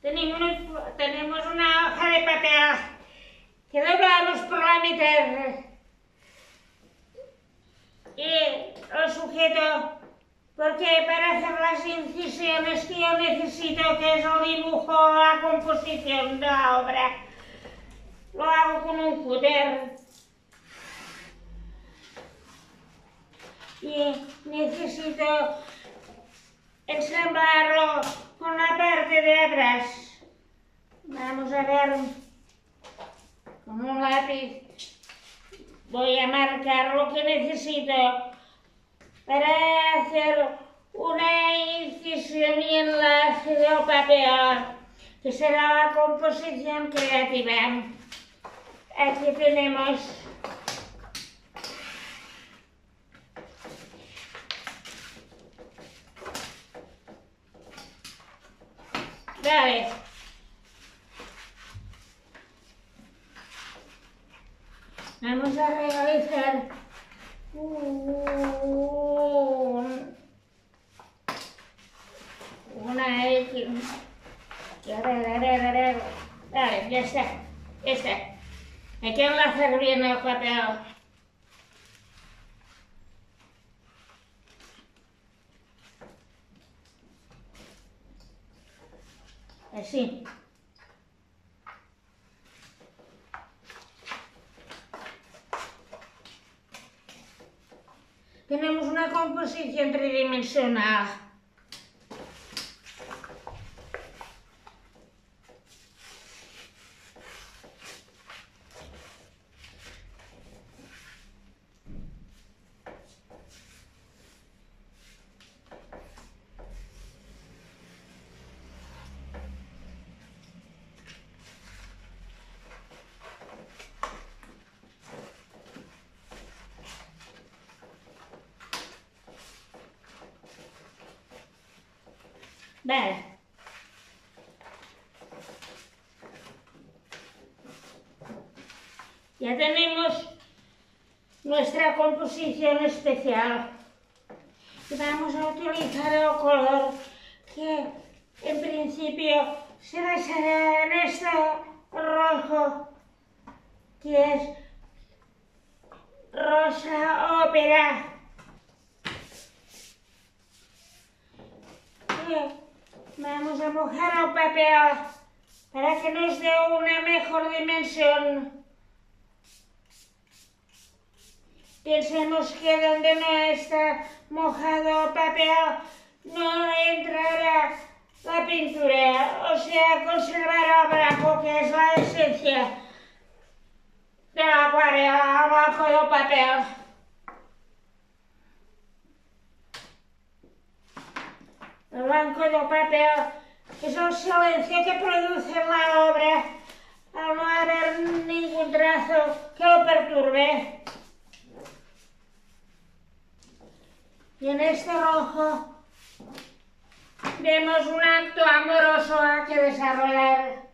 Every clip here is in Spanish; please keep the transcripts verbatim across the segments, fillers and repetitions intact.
tenemos, tenemos una hoja de papel que doblamos por la mitad y lo sujeto porque para hacer las incisiones que yo necesito, que es el dibujo, la composición de la obra, lo hago con un cúter y necesito ensamblarlo con la parte de atrás. Vamos a ver, con un lápiz voy a marcar lo que necesito para hacer una incisión y enlace del papel, que será la composición creativa. Aquí tenemos vale. Vamos a realizar un, una X. Vale, ya está, ya está. Hay que enlazar bien el papel. Así. Tenemos una composición tridimensional. Vale. Ya tenemos nuestra composición especial. Y vamos a utilizar el color que en principio se basará en este rojo, que es rosa ópera. Vamos a mojar el papel para que nos dé una mejor dimensión. Pensemos que donde no está mojado el papel no entrará la pintura, o sea, conservará el blanco, que es la esencia de la acuarela, el blanco del papel. El blanco del papel es el silencio que produce la obra al no haber ningún trazo que lo perturbe. Y en este rojo vemos un acto amoroso a que desarrollar.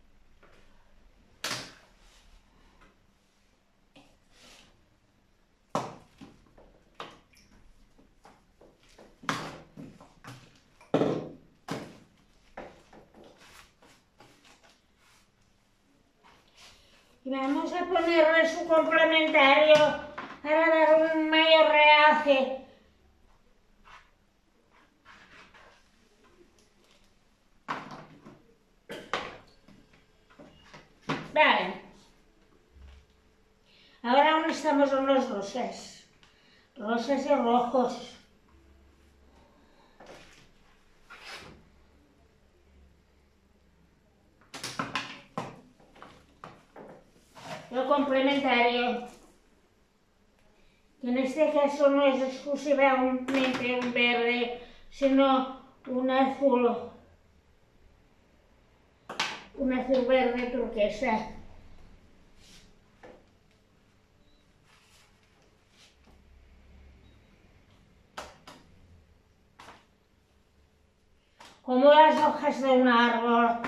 Y vamos a ponerle su complementario para dar un mayor realce. Vale. Ahora aún estamos en los rosas. Rosas y rojos. Lo complementario, que en este caso no es exclusivamente un verde, sino un azul, un azul verde turquesa. Como las hojas de un árbol.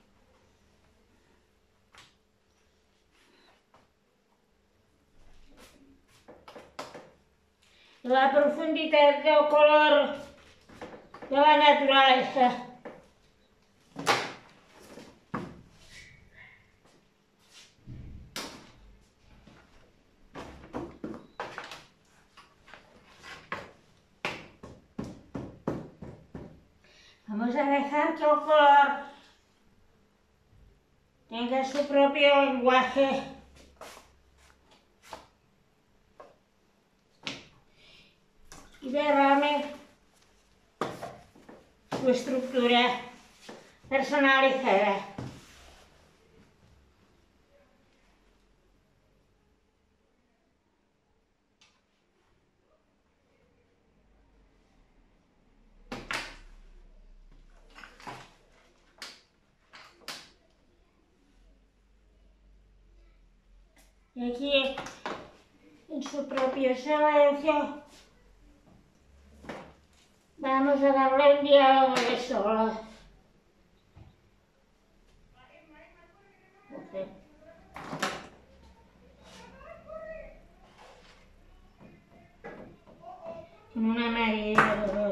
La profundidad del color de la naturaleza. Vamos a dejar que el color tenga su propio lenguaje. Y derrame su estructura personalizada. Y aquí, en su propio silencio, vamos a darle un diálogo de solo. Okay. Con una medida.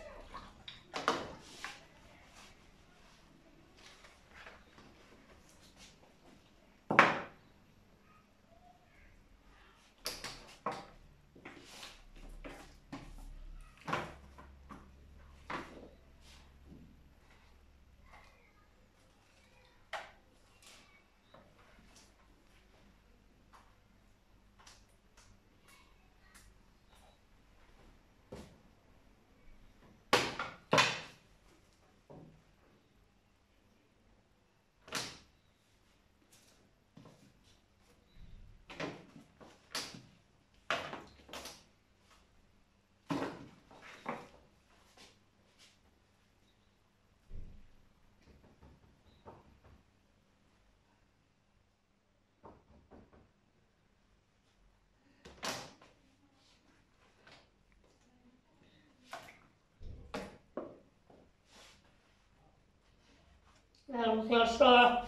La luz del sol.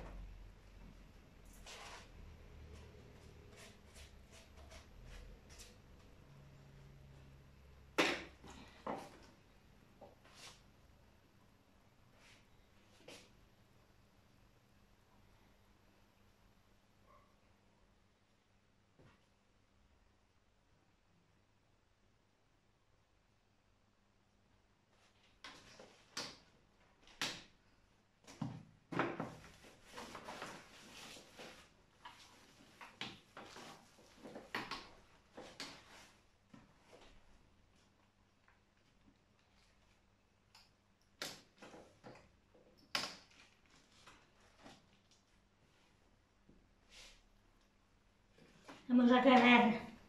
Vamos a cargar.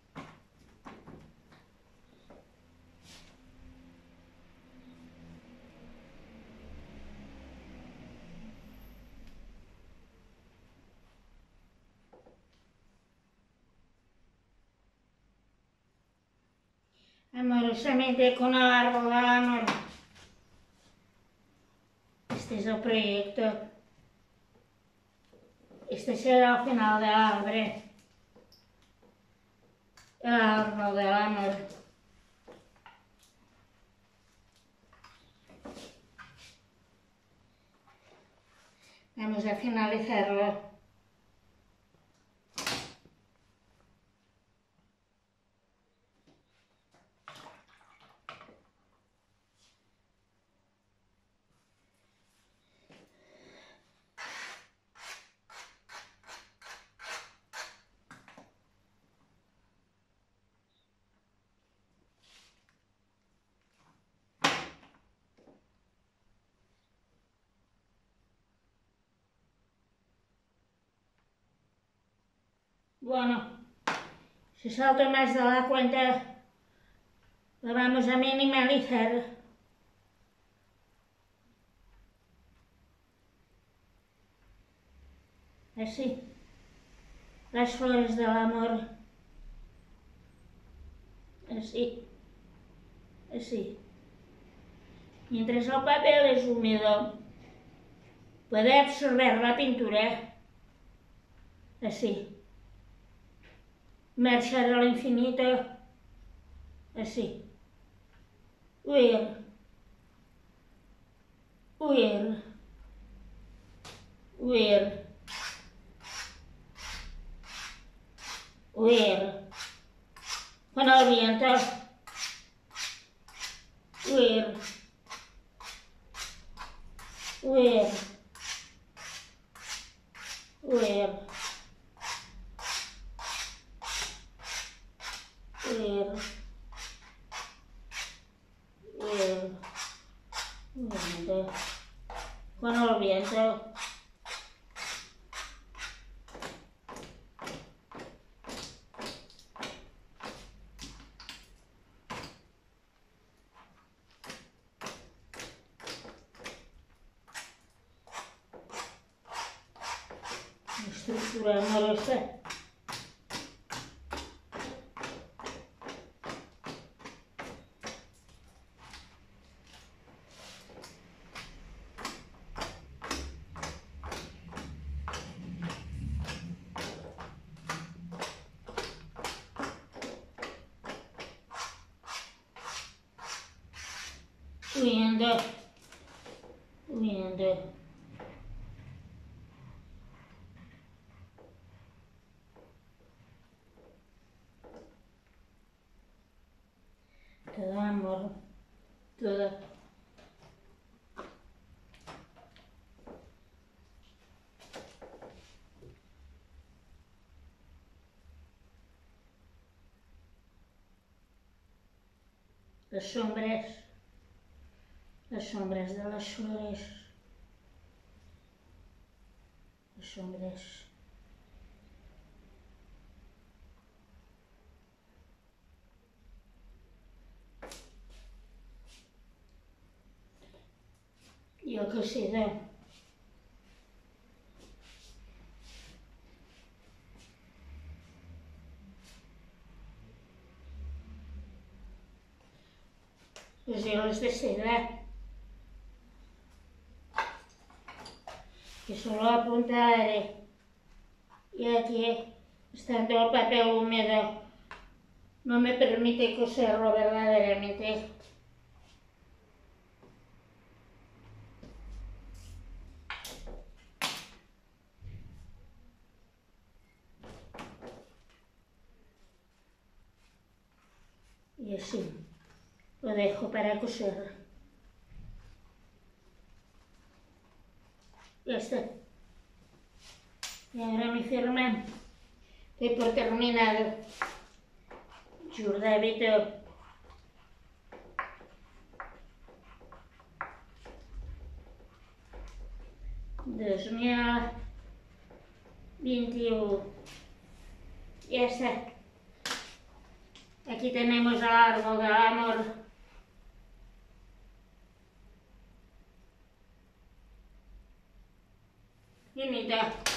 Amorosamente con el árbol del amor. Este es el proyecto. Este será el final del árbol. El árbol del amor. Vamos a finalizarlo. Bueno, si salto más de la cuenta, lo vamos a minimalizar. Así, las flores del amor. Así, así. Mientras el papel es húmedo, puede absorber la pintura. Así. Marchar al infinito, así, huir, huir, huir, huir, con el viento, huir, Huir. Huir. Huir. Huir. Huyendo. Con el viento. Estructura amorosa. Huyendo. Huyendo. Todo amor, todo. Las sombras, las sombras de las flores, las sombras. Yo que sé, ¿no? Los hilos de seda, que solo apuntaré. Y aquí, estando el papel húmedo, no me permite coserlo verdaderamente. Y así lo dejo para coser. Ya está. Y ahora mi firma. Doy por terminado. Jour d'habito. dos mil veintiuno. Ya está. Aquí tenemos el árbol del amor. Finita.